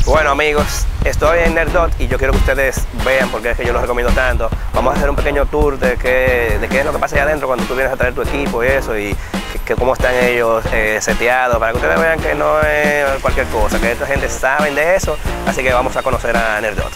Bueno amigos, estoy en Nerdot y yo quiero que ustedes vean porque es que yo los recomiendo tanto. Vamos a hacer un pequeño tour de qué es lo que pasa allá adentro cuando tú vienes a traer tu equipo y eso, y cómo están ellos seteados, para que ustedes vean que no es cualquier cosa, que esta gente sabe de eso, así que vamos a conocer a Nerdot.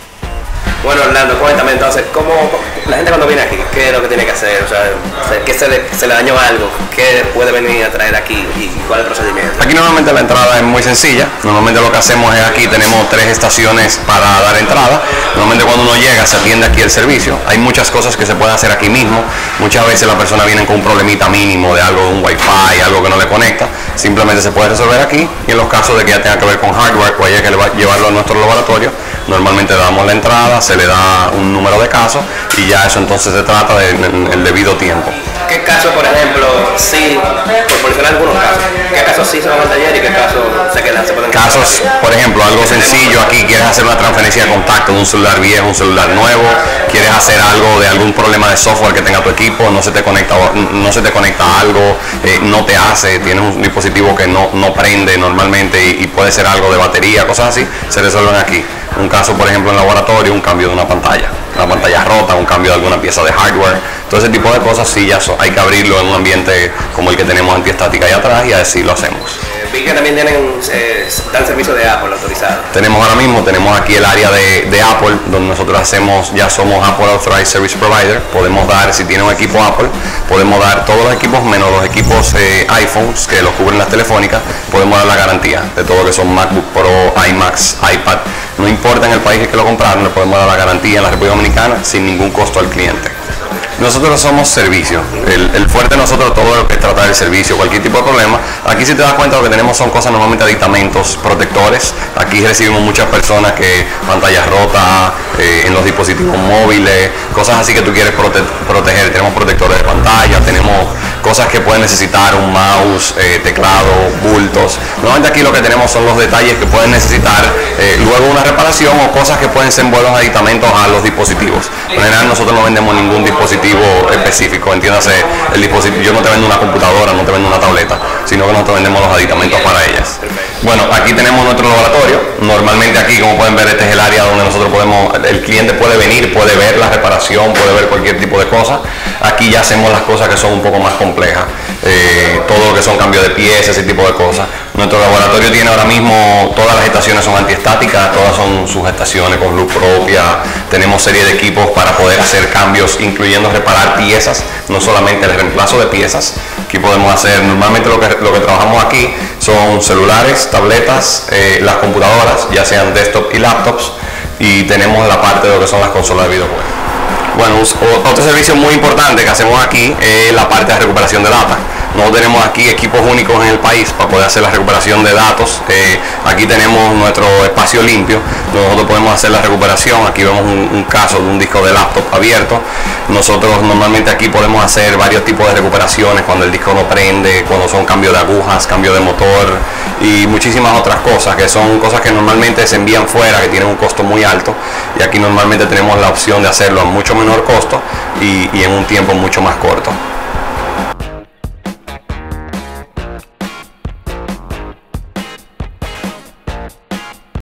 Bueno, Orlando, cuéntame entonces, ¿cómo la gente cuando viene aquí, qué es lo que tiene que hacer? O sea, ¿qué se le dañó algo? ¿Qué puede venir a traer aquí y cuál es el procedimiento? Aquí normalmente la entrada es muy sencilla. Normalmente lo que hacemos es aquí tenemos 3 estaciones para dar entrada. Normalmente cuando uno llega se atiende aquí el servicio. Hay muchas cosas que se pueden hacer aquí mismo. Muchas veces la persona viene con un problemita mínimo de algo, un wifi, algo que no le conecta. Simplemente se puede resolver aquí, y en los casos de que ya tenga que ver con hardware o haya que llevarlo a nuestro laboratorio, normalmente damos la entrada, se le da un número de casos y ya eso entonces se trata del debido tiempo. ¿Qué casos, por ejemplo, sí, por mencionar algunos casos, qué casos sí se van al taller y qué casos se pueden quedar? Casos, por ejemplo, algo sencillo aquí, quieres hacer una transferencia de contacto de un celular viejo a un celular nuevo, quieres hacer algo de algún problema de software que tenga tu equipo, no se te conecta algo, no te hace, tienes un dispositivo que no prende normalmente y puede ser algo de batería, cosas así, se resuelven aquí. Un caso, por ejemplo, en laboratorio, un cambio de una pantalla rota, un cambio de alguna pieza de hardware, todo ese tipo de cosas sí ya hay que abrirlo en un ambiente como el que tenemos antiestática ahí atrás, y así lo hacemos. Vi que también dan servicio de Apple autorizado. Tenemos aquí el área de Apple, donde nosotros ya somos Apple Authorized Service Provider. Podemos dar, si tiene un equipo Apple, podemos dar todos los equipos menos los equipos iPhones, que los cubren las telefónicas. Podemos dar la garantía de todo lo que son MacBook Pro, iMacs, iPad. No importa en el país que lo compraron, le podemos dar la garantía en la República Dominicana sin ningún costo al cliente. Nosotros somos servicio. El fuerte de nosotros todo lo que es tratar el servicio, cualquier tipo de problema. Aquí, si te das cuenta, lo que tenemos son cosas normalmente aditamentos protectores. Aquí recibimos muchas personas que pantallas rotas en los dispositivos móviles, cosas así que tú quieres proteger. Tenemos protectores de pantalla, tenemos cosas que pueden necesitar un mouse, teclado, bultos. Normalmente aquí lo que tenemos son los detalles que pueden necesitar luego una reparación, o cosas que pueden ser buenos aditamentos a los dispositivos. En general nosotros no vendemos ningún dispositivo específico, entiéndase, el dispositivo. Yo no te vendo una computadora, no te vendo una tableta, sino que nosotros vendemos los aditamentos para ellas. Bueno, aquí tenemos nuestro laboratorio. Normalmente aquí, como pueden ver, este es el área donde nosotros el cliente puede venir, puede ver la reparación, puede ver cualquier tipo de cosa. Aquí ya hacemos las cosas que son un poco más complejas, todo lo que son cambios de piezas, ese tipo de cosas. Nuestro laboratorio tiene ahora mismo, todas las estaciones son antiestáticas, todas son sus estaciones con luz propia. Tenemos serie de equipos para poder hacer cambios, incluyendo reparar piezas, no solamente el reemplazo de piezas. Aquí podemos hacer, normalmente lo que trabajamos aquí son celulares, tabletas, las computadoras, ya sean desktop y laptops, y tenemos la parte de lo que son las consolas de videojuegos. Bueno, otro servicio muy importante que hacemos aquí es la parte de recuperación de data. Nosotros tenemos aquí equipos únicos en el país para poder hacer la recuperación de datos. Aquí tenemos nuestro espacio limpio, nosotros podemos hacer la recuperación. Aquí vemos un caso de un disco de laptop abierto. Nosotros normalmente aquí podemos hacer varios tipos de recuperaciones, cuando el disco no prende, cuando son cambios de agujas, cambio de motor y muchísimas otras cosas, que son cosas que normalmente se envían fuera, que tienen un costo muy alto, y aquí normalmente tenemos la opción de hacerlo a mucho menor costo y en un tiempo mucho más corto.